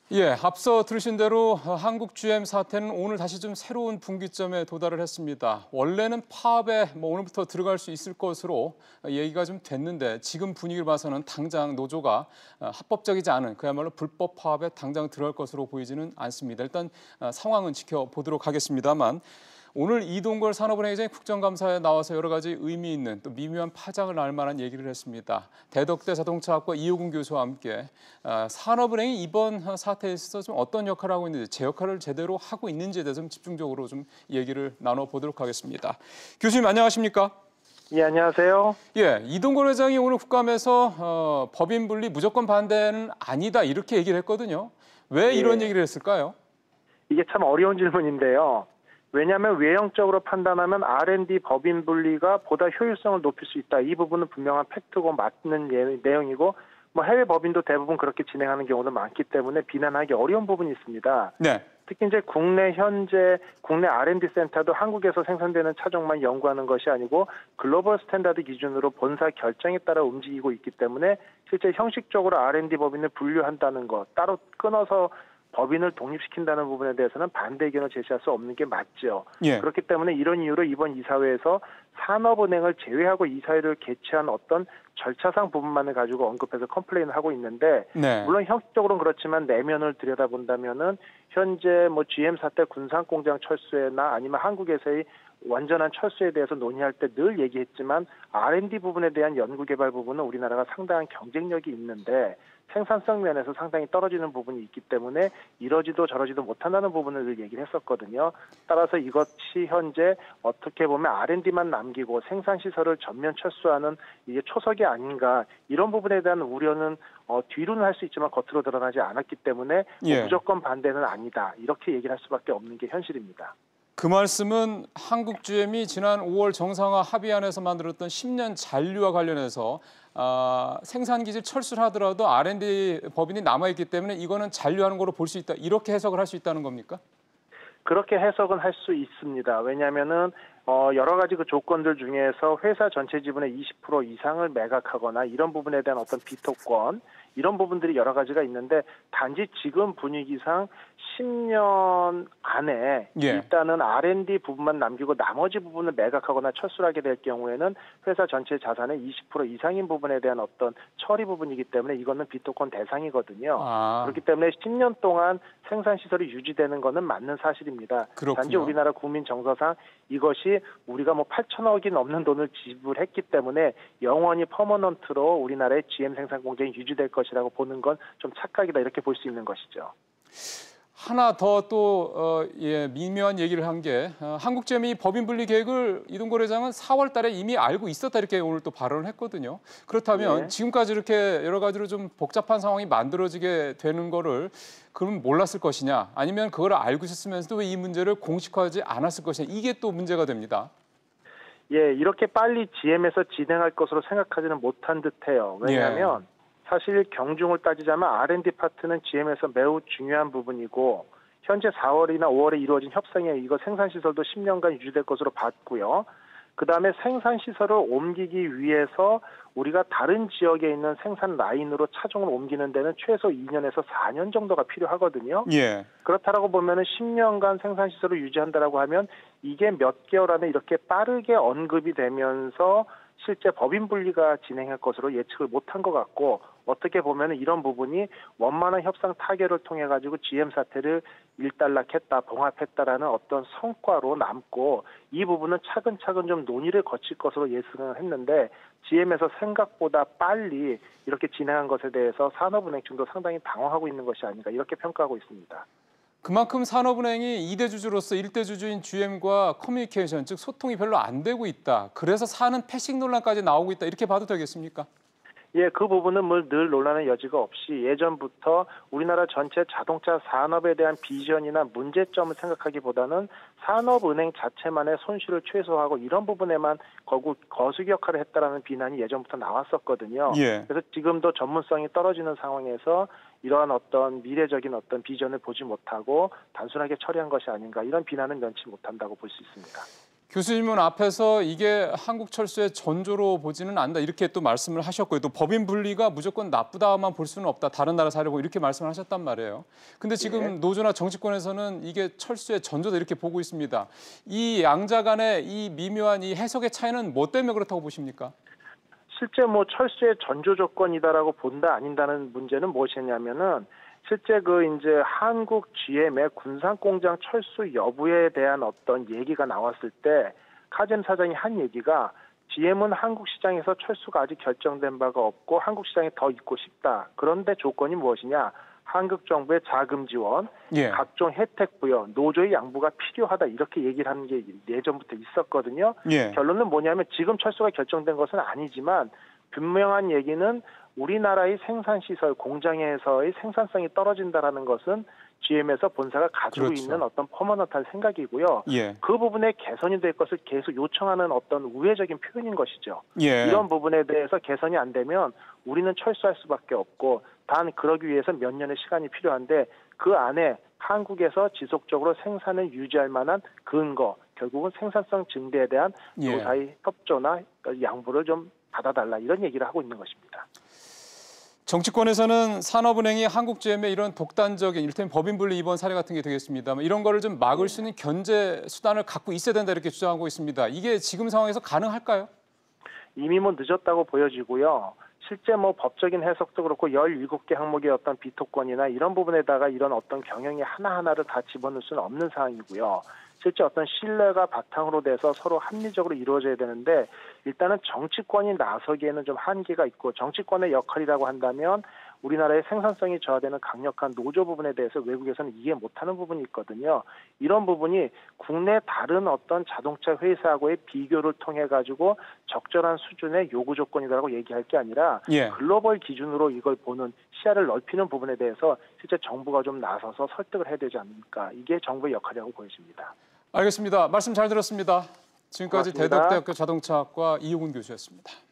예, 앞서 들으신 대로 한국 GM 사태는 오늘 다시 좀 새로운 분기점에 도달을 했습니다. 원래는 파업에 오늘부터 들어갈 수 있을 것으로 얘기가 좀 됐는데 지금 분위기를 봐서는 당장 노조가 합법적이지 않은 그야말로 불법 파업에 당장 들어갈 것으로 보이지는 않습니다. 일단 상황은 지켜보도록 하겠습니다만 오늘 이동걸 산업은행장이 국정감사에 나와서 여러 가지 의미 있는 또 미묘한 파장을 날 만한 얘기를 했습니다. 대덕대 자동차학과 이호근 교수와 함께 산업은행이 이번 사태에 있어서 좀 어떤 역할을 하고 있는지 제 역할을 제대로 하고 있는지에 대해서 좀 집중적으로 좀 얘기를 나눠보도록 하겠습니다. 교수님 안녕하십니까? 예, 안녕하세요. 예, 이동걸 회장이 오늘 국감에서 법인 분리 무조건 반대는 아니다 이렇게 얘기를 했거든요. 왜 이런 얘기를 했을까요? 이게 참 어려운 질문인데요. 왜냐하면 외형적으로 판단하면 R&D 법인 분리가 보다 효율성을 높일 수 있다. 이 부분은 분명한 팩트고 맞는 내용이고 해외 법인도 대부분 그렇게 진행하는 경우도 많기 때문에 비난하기 어려운 부분이 있습니다. 네. 특히 이제 현재 국내 R&D 센터도 한국에서 생산되는 차종만 연구하는 것이 아니고 글로벌 스탠다드 기준으로 본사 결정에 따라 움직이고 있기 때문에 실제 형식적으로 R&D 법인을 분류한다는 것, 따로 끊어서 법인을 독립시킨다는 부분에 대해서는 반대 의견을 제시할 수 없는 게 맞죠. 예. 그렇기 때문에 이런 이유로 이번 이사회에서 산업은행을 제외하고 이사회를 개최한 어떤 절차상 부분만을 가지고 언급해서 컴플레인을 하고 있는데 네. 물론 형식적으로는 그렇지만 내면을 들여다본다면은 현재 GM 사태 군산공장 철수나 아니면 한국에서의 완전한 철수에 대해서 논의할 때 늘 얘기했지만 R&D 부분에 대한 연구개발 부분은 우리나라가 상당한 경쟁력이 있는데 생산성 면에서 상당히 떨어지는 부분이 있기 때문에 이러지도 저러지도 못한다는 부분을 늘 얘기를 했었거든요. 따라서 이것이 현재 어떻게 보면 R&D만 남기고 생산시설을 전면 철수하는 이게 초석이 아닌가 이런 부분에 대한 우려는 뒤로는 할 수 있지만 겉으로 드러나지 않았기 때문에 무조건 반대는 아니다. 이렇게 얘기를 할 수밖에 없는 게 현실입니다. 그 말씀은 한국 GM이 지난 5월 정상화 합의안에서 만들었던 10년 잔류와 관련해서 생산기질 철수를 하더라도 R&D 법인이 남아있기 때문에 이거는 잔류하는 거로 볼 수 있다. 이렇게 해석을 할 수 있다는 겁니까? 그렇게 해석은 할 수 있습니다. 왜냐하면은 여러 가지 그 조건들 중에서 회사 전체 지분의 20% 이상을 매각하거나 이런 부분에 대한 어떤 비토권 이런 부분들이 여러 가지가 있는데 단지 지금 분위기상 10년 안에 일단은 R&D 부분만 남기고 나머지 부분을 매각하거나 철수를 하게 될 경우에는 회사 전체 자산의 20% 이상인 부분에 대한 어떤 처리 부분이기 때문에 이거는 비토권 대상이거든요. 그렇기 때문에 10년 동안 생산시설이 유지되는 것은 맞는 사실입니다. 그렇군요. 단지 우리나라 국민 정서상 이것이 우리가 8천억이 넘는 돈을 지불했기 때문에 영원히 퍼머넌트로 우리나라의 GM 생산 공장이 유지될 것이라고 보는 건 좀 착각이다 이렇게 볼 수 있는 것이죠. 하나 더 또 미묘한 얘기를 한 게 한국 GM이 법인 분리 계획을 이동걸 회장은 4월 달에 이미 알고 있었다 이렇게 오늘 또 발언을 했거든요. 그렇다면 지금까지 이렇게 여러 가지로 좀 복잡한 상황이 만들어지게 되는 거를 그럼 몰랐을 것이냐 아니면 그걸 알고 있었으면서도 왜 이 문제를 공식화하지 않았을 것이냐 이게 또 문제가 됩니다. 예, 이렇게 빨리 GM에서 진행할 것으로 생각하지는 못한 듯해요. 왜냐하면 사실 경중을 따지자면 R&D 파트는 GM에서 매우 중요한 부분이고 현재 4월이나 5월에 이루어진 협상에 이거 생산시설도 10년간 유지될 것으로 봤고요. 그다음에 생산시설을 옮기기 위해서 우리가 다른 지역에 있는 생산 라인으로 차종을 옮기는 데는 최소 2년에서 4년 정도가 필요하거든요. 그렇다라고 보면은 10년간 생산시설을 유지한다라고 하면 이게 몇 개월 안에 이렇게 빠르게 언급이 되면서 실제 법인 분리가 진행할 것으로 예측을 못한 것 같고 어떻게 보면 이런 부분이 원만한 협상 타결을 통해 가지고 GM 사태를 일단락했다, 봉합했다라는 어떤 성과로 남고 이 부분은 차근차근 좀 논의를 거칠 것으로 예상을 했는데 GM에서 생각보다 빨리 이렇게 진행한 것에 대해서 산업은행 측도 상당히 당황하고 있는 것이 아닌가 이렇게 평가하고 있습니다. 그만큼 산업은행이 2대 주주로서 1대 주주인 GM과 커뮤니케이션, 즉 소통이 별로 안 되고 있다. 그래서 사는 패싱 논란까지 나오고 있다. 이렇게 봐도 되겠습니까? 예, 그 부분은 늘 논란의 여지가 없이 예전부터 우리나라 전체 자동차 산업에 대한 비전이나 문제점을 생각하기보다는 산업은행 자체만의 손실을 최소화하고 이런 부분에만 거수기 역할을 했다라는 비난이 예전부터 나왔었거든요. 그래서 지금도 전문성이 떨어지는 상황에서 이러한 어떤 미래적인 어떤 비전을 보지 못하고 단순하게 처리한 것이 아닌가 이런 비난은 면치 못한다고 볼 수 있습니다. 교수님은 앞에서 이게 한국 철수의 전조로 보지는 않는다 이렇게 또 말씀을 하셨고요. 또 법인 분리가 무조건 나쁘다만 볼 수는 없다. 다른 나라 사례 보고 이렇게 말씀을 하셨단 말이에요. 근데 지금 노조나 정치권에서는 이게 철수의 전조다 이렇게 보고 있습니다. 이 양자 간의 이 미묘한 이 해석의 차이는 뭐 때문에 그렇다고 보십니까? 실제 뭐 철수의 전조 조건이다라고 본다 아닌다는 문제는 무엇이냐면은 실제 이제 한국 GM의 군산공장 철수 여부에 대한 어떤 얘기가 나왔을 때 카잼 사장이 한 얘기가 GM은 한국 시장에서 철수가 아직 결정된 바가 없고 한국 시장에 더 있고 싶다. 그런데 조건이 무엇이냐? 한국 정부의 자금 지원, 각종 혜택 부여, 노조의 양보가 필요하다 이렇게 얘기를 하는 게 예전부터 있었거든요. 결론은 뭐냐면 지금 철수가 결정된 것은 아니지만 분명한 얘기는 우리나라의 생산시설, 공장에서의 생산성이 떨어진다라는 것은 GM에서 본사가 가지고 있는 어떤 퍼머넌트한 생각이고요. 그 부분에 개선이 될 것을 계속 요청하는 어떤 우회적인 표현인 것이죠. 이런 부분에 대해서 개선이 안 되면 우리는 철수할 수밖에 없고 단 그러기 위해서 몇 년의 시간이 필요한데 그 안에 한국에서 지속적으로 생산을 유지할 만한 근거, 결국은 생산성 증대에 대한 노사의 협조나 양보를 좀 받아달라 이런 얘기를 하고 있는 것입니다. 정치권에서는 산업은행이 한국GM의 이런 독단적인 이를테면 법인 분리 이번 사례 같은 게 되겠습니다만 이런 거를 좀 막을 수 있는 견제 수단을 갖고 있어야 된다 이렇게 주장하고 있습니다. 이게 지금 상황에서 가능할까요? 이미 뭐 늦었다고 보여지고요. 실제 뭐 법적인 해석도 그렇고 17개 항목의 어떤 비토권이나 이런 부분에다가 이런 어떤 경영이 하나하나를 다 집어넣을 수는 없는 상황이고요. 실제 어떤 신뢰가 바탕으로 돼서 서로 합리적으로 이루어져야 되는데 일단은 정치권이 나서기에는 좀 한계가 있고 정치권의 역할이라고 한다면 우리나라의 생산성이 저하되는 강력한 노조 부분에 대해서 외국에서는 이해 못하는 부분이 있거든요. 이런 부분이 국내 다른 어떤 자동차 회사하고의 비교를 통해 가지고 적절한 수준의 요구 조건이라고 얘기할 게 아니라 글로벌 기준으로 이걸 보는 시야를 넓히는 부분에 대해서 실제 정부가 좀 나서서 설득을 해야 되지 않습니까? 이게 정부의 역할이라고 보여집니다. 알겠습니다. 말씀 잘 들었습니다. 지금까지 고맙습니다. 대덕대학교 자동차학과 이호근 교수였습니다.